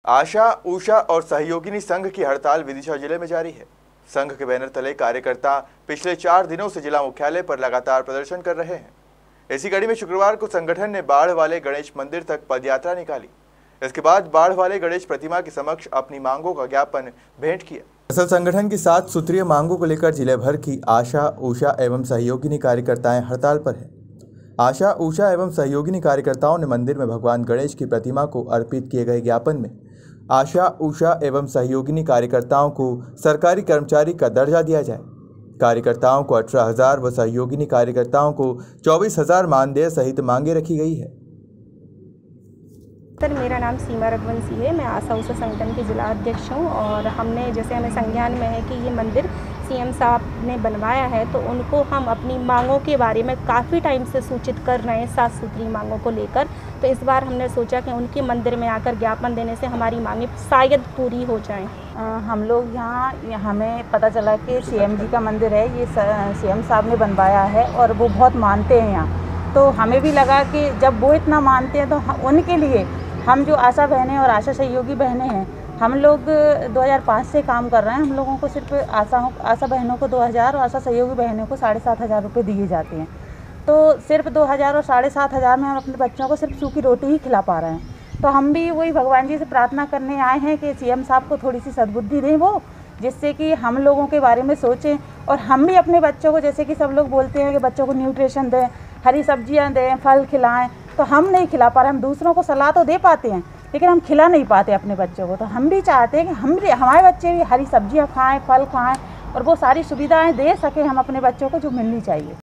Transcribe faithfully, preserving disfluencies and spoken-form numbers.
आशा, ऊषा और सहयोगिनी संघ की हड़ताल विदिशा जिले में जारी है। संघ के बैनर तले कार्यकर्ता पिछले चार दिनों से जिला मुख्यालय पर लगातार प्रदर्शन कर रहे हैं। इसी कड़ी में शुक्रवार को संगठन ने बाढ़ वाले गणेश मंदिर तक पदयात्रा निकाली। इसके बाद बाढ़ वाले गणेश प्रतिमा के समक्ष अपनी मांगों का ज्ञापन भेंट किया। असल संगठन की सात सूत्रीय मांगों को लेकर जिले भर की आशा, ऊषा एवं सहयोगिनी कार्यकर्ताएं हड़ताल पर हैं। आशा, ऊषा एवं सहयोगिनी कार्यकर्ताओं ने मंदिर में भगवान गणेश की प्रतिमा को अर्पित किए गए ज्ञापन में आशा, ऊषा एवं सहयोगिनी कार्यकर्ताओं को सरकारी कर्मचारी का दर्जा दिया जाए। कार्यकर्ताओं को अठारह हजार व सहयोगिनी कार्यकर्ताओं को चौबीस हजार मानदेय सहित मांगे रखी गई है। सर, मेरा नाम सीमा रघुवंशी है। मैं आशा ऊषा संगठन की जिला अध्यक्ष हूँ और हमने जैसे हमें संज्ञान में है कि ये मंदिर सीएम साहब ने बनवाया है, तो उनको हम अपनी मांगों के बारे में काफ़ी टाइम से सूचित कर रहे हैं, सात सूत्री मांगों को लेकर। तो इस बार हमने सोचा कि उनके मंदिर में आकर ज्ञापन देने से हमारी मांगें शायद पूरी हो जाएं। हम लोग यहाँ हमें पता चला कि सीएम जी का मंदिर है, ये सीएम साहब ने बनवाया है और वो बहुत मानते हैं यहाँ। तो हमें भी लगा कि जब वो इतना मानते हैं तो उनके लिए हम जो आशा बहनें और आशा सहयोगी बहनें हैं, हम लोग दो हज़ार पाँच से काम कर रहे हैं। हम लोगों को सिर्फ आशा आशा बहनों को दो हज़ार और आशा सहयोगी बहनों को साढ़े सात हज़ार रुपये दिए जाते हैं। तो सिर्फ दो हज़ार और साढ़े सात हज़ार में हम अपने बच्चों को सिर्फ सूखी रोटी ही खिला पा रहे हैं। तो हम भी वही भगवान जी से प्रार्थना करने आए हैं कि सीएम साहब को थोड़ी सी सद्बुद्धि दें वो, जिससे कि हम लोगों के बारे में सोचें और हम भी अपने बच्चों को, जैसे कि सब लोग बोलते हैं कि बच्चों को न्यूट्रिशन दें, हरी सब्जियां दें, फल खिलाएं, तो हम नहीं खिला पा रहे। हम दूसरों को सलाह तो दे पाते हैं लेकिन हम खिला नहीं पाते अपने बच्चों को। तो हम भी चाहते हैं कि हम भी हमारे बच्चे भी हरी सब्जियां खाएं, फल खाएं और वो सारी सुविधाएं दे सकें हम अपने बच्चों को जो मिलनी चाहिए।